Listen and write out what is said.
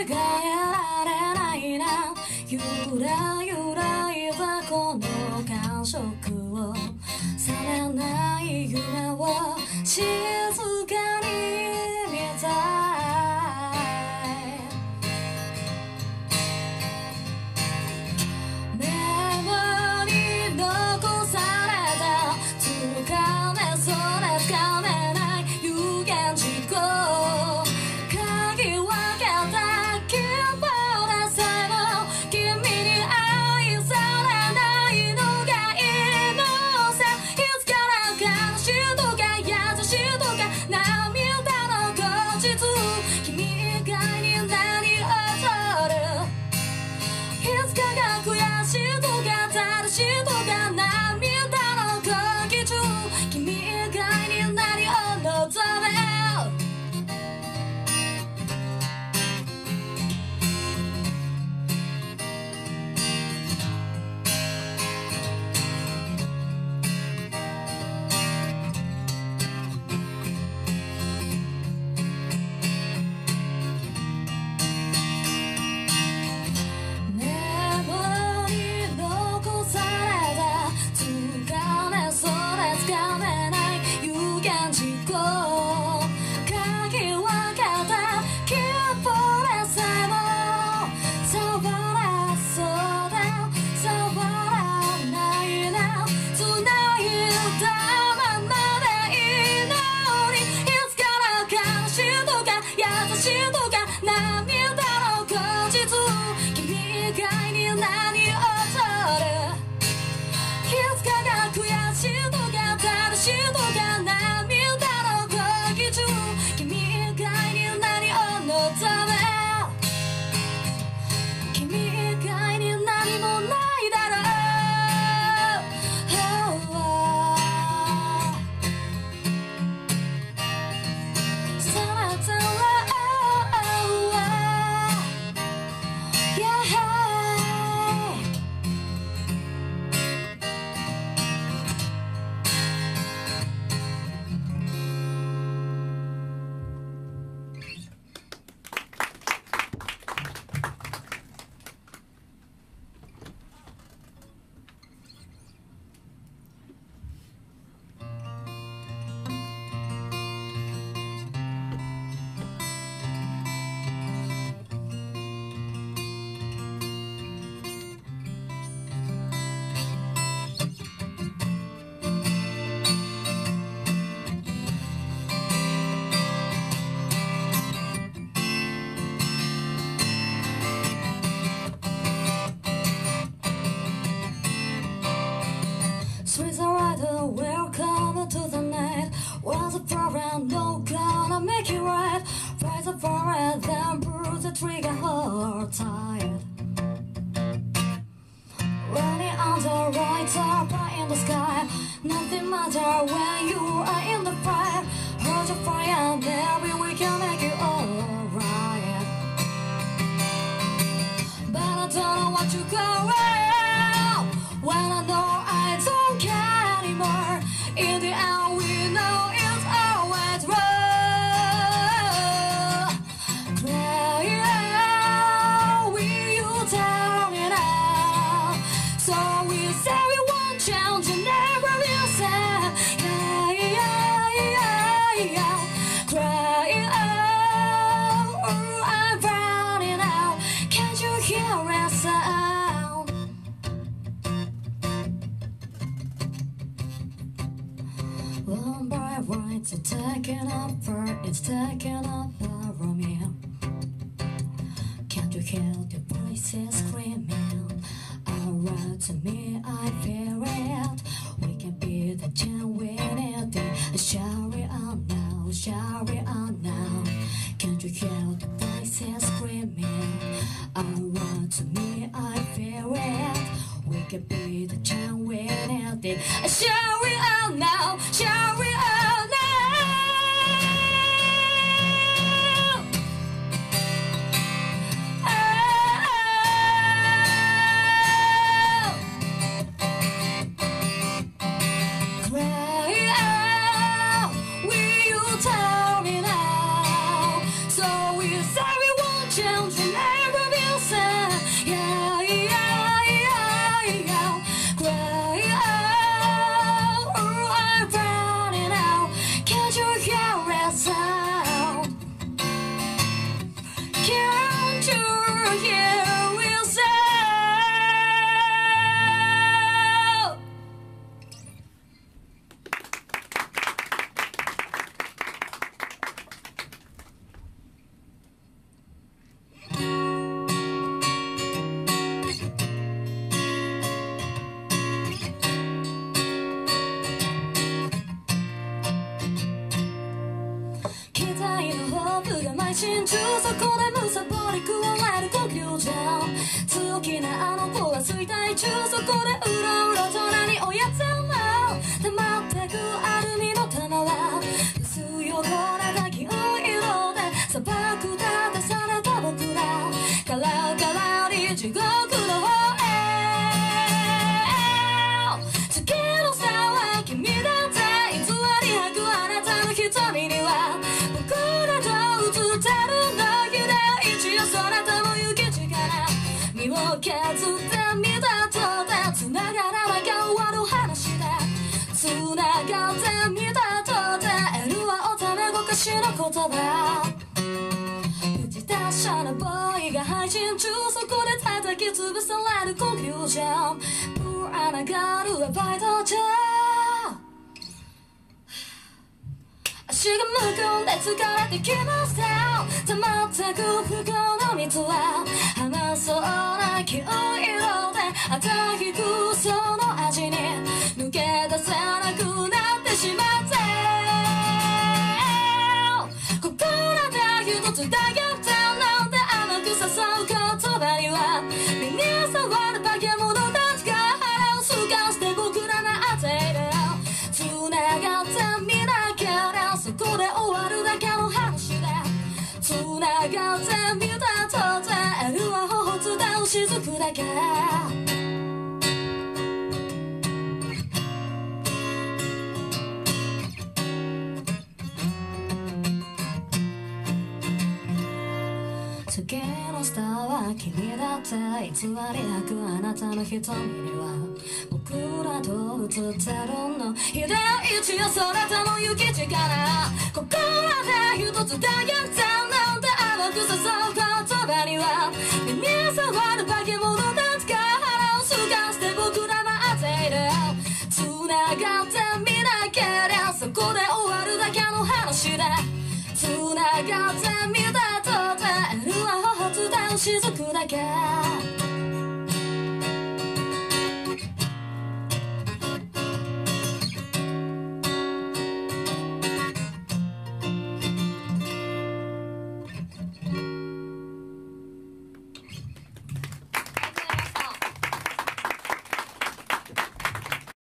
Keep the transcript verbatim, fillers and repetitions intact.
られないな。ゆらゆらいたこの感触を、覚めない夢を静かに見たい。メモに残されたつかめそうでつかめない有言実行、嗅ぎ分けた希望でさえも君に愛されないのがいいのさ。いつから悲しいとか優しいとか涙の後日、君以外に何を取る。いつかが悔しいとか正しいとか涙の空気中、君以外に何を望む。メモに残されたつかめそうでつかめない有言実行、嗅ぎ分けた希望でさえも触れそうで触らないな。繋いだままでいいのに、いつから悲しいとか優しいとか涙の後日、君以外に何を取る。いつかが悔しいとか正しいとか涙の空気中、君以外に何を望む。君以外に何もないだろう。さらたらSwitzerland, welcome to the night. What's the problem? No gonna make it right. Rise up for it, then pull the trigger, hold tight. Running on the right top, right in the sky. Nothing matters when you are in the fire. Hold your fire, maybe we can make it alright. But I don't know what you go around when I know I don't care anymore. In the end, we know it's always wrong. Cry, will you tell me now? So we say we won't change, and never will say. Yeah, yeah, yeah, yeah. Cry, oh, I'm running out. Can't you hear a sound? One by one, it's taking over, it's taking over Romeo. Can't you hear the voices screaming around to me? I fear it. We can be the genuine thing. Shall we on now? Shall we on now? Can't you hear the voices screaming around to me? I fear it. We can be the genuine thing. Shall we on now? Shall we on now? Tell me now. So we say we won't change. 信中そこでむさぼり食われる呼吸じゃん強気なあの子は衰退中そこでうろうろと何をやってんの溜まってくアルミの玉は薄汚れた金色で砂漠立たされた僕らからからに地獄の方へ次の差は君だって偽り吐くあなたの瞳には僕らと映ってるのひで一夜そなたの行き地から身を削ってみたとて繋がらなきゃ終わる話だ繋がってみたとて L はおためごかしの言葉自転車のボーイが配信中そこで叩き潰されるコンフュージョンぶらながるアバイト中足がむくんで疲れてきました溜まってく不幸の水は甘そうな黄色であたひくその味に抜け出せなくなってしまって心で一つだけってなんて甘く誘う言葉には身に触る化け物たちが腹をすかして僕らなっている繋がってみなきゃそこで終わるだけの話だ繋がってみたとて L は頬伝う雫だけ次のスターは君だって偽りなくあなたの瞳には僕らと映ってるのひで一夜そなたの行き地から心で一つだけってなんて甘く誘う言葉には身に触る化け物たちが腹をすかして僕ら待っている繋がってみなけりゃそこで終わるだけの話だ繋がってみたとて L は頬伝う雫だけ